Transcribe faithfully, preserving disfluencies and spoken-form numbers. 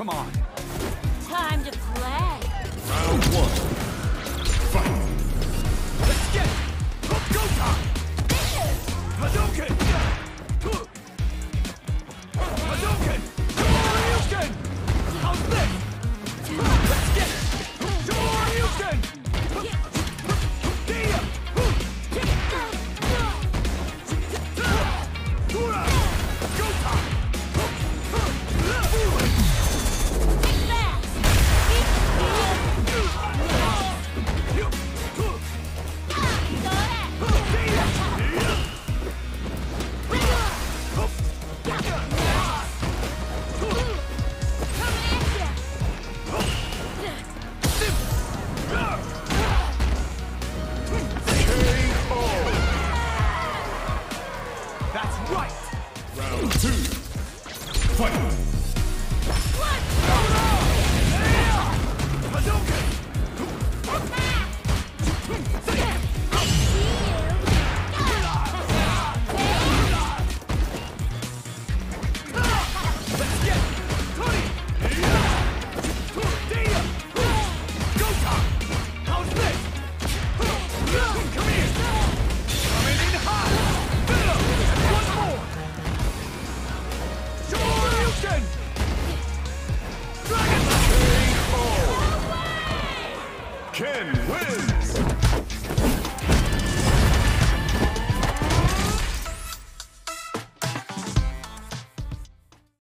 Come on. Time to play. Round one. Fight. Let's get it. Go time. Hadouken. Hadouken. Hadouken. How's this? Let's get it. Hadouken. That's right! Round two. Fight! Hadouken! Let's get Tony! Go time! How's this? Come here! Coming in hot! One more! Shoryuken! Dragon Blast! Ken wins!